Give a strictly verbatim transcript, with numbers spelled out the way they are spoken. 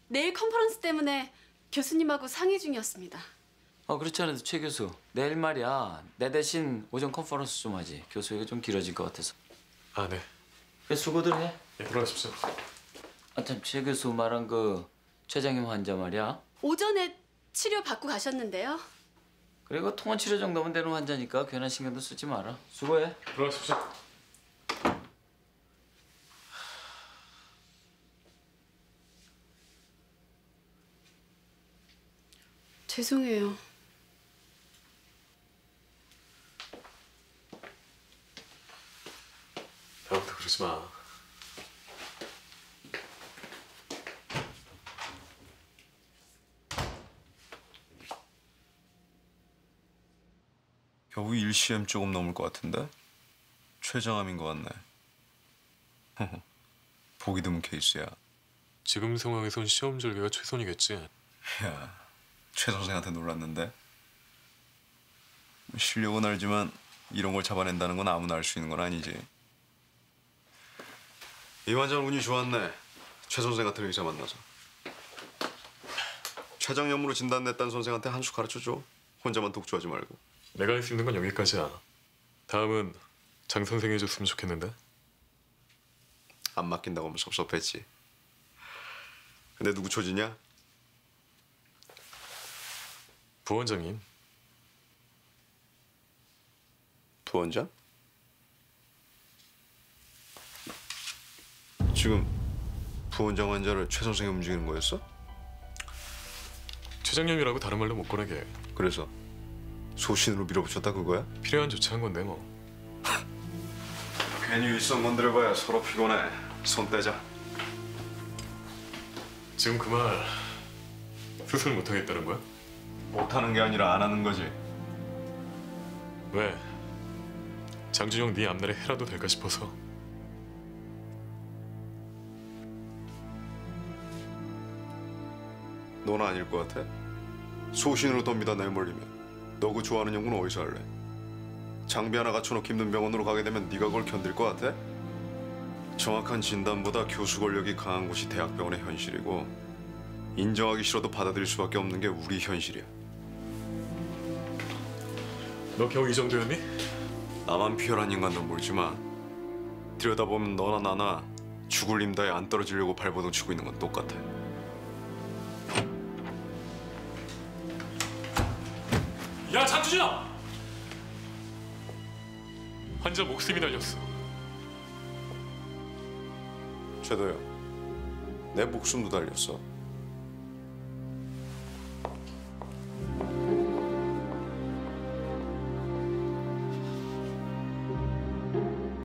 내일 컨퍼런스 때문에 교수님하고 상의 중이었습니다. 어, 그렇지 않아도 최 교수, 내일 말이야 내 대신 오전 컨퍼런스 좀 하지. 교수 이거 좀 길어질 것 같아서. 아, 네. 그래, 수고들 해. 예, 들어가십시오. 아, 참, 최 교수 말한 그 최장님 환자 말이야. 오전에 치료 받고 가셨는데요. 그리고 통원 치료 정도면 되는 환자니까 괜한 신경도 쓰지 마라. 수고해. 들어가십시오. 죄송해요. 다음부터 그러지 마. 겨우 일 씨엠 조금 넘을 것 같은데? 췌장암인 것 같네. 보기 드문 케이스야. 지금 상황에선 시험 절개가 최선이겠지. 야, 최 선생한테 놀랐는데? 실력은 알지만 이런 걸 잡아낸다는 건 아무나 알 수 있는 건 아니지. 이 환자는 운이 좋았네. 최 선생 같은 의사 만나서. 췌장염으로 진단냈다는 선생한테 한 수 가르쳐줘. 혼자만 독주하지 말고. 내가 할 수 있는 건 여기까지야. 다음은 장 선생이 해줬으면 좋겠는데. 안 맡긴다고 하면 섭섭했지. 근데 누구 초지냐? 부원장님. 부원장? 지금 부원장 환자를 최 선생이 움직이는 거였어? 최장염이라고 다른 말로 못 꺼내게. 그래서 소신으로 밀어붙였다 그거야? 필요한 조치한 건데 뭐. 괜히 일선 건드려봐야 서로 피곤해. 손 떼자. 지금 그 말 수술 못 하겠다는 거야? 못하는 게 아니라 안 하는 거지. 왜? 장준영 네 앞날에 해라도 될까 싶어서. 넌 아닐 것 같아? 소신으로 덤비다 내몰리면 너 그 좋아하는 연구는 어디서 할래? 장비 하나 갖춰놓고 힘든 병원으로 가게 되면 네가 그걸 견딜 것 같아? 정확한 진단보다 교수 권력이 강한 곳이 대학병원의 현실이고 인정하기 싫어도 받아들일 수밖에 없는 게 우리 현실이야. 너 겨우 이 정도였니? 나만 피혈한 인간도 모르지만 들여다보면 너나 나나 죽을 임다에 안 떨어지려고 발버둥 치고 있는 건 똑같아. 야, 장준영! 환자 목숨이 달렸어. 최도요, 내 목숨도 달렸어.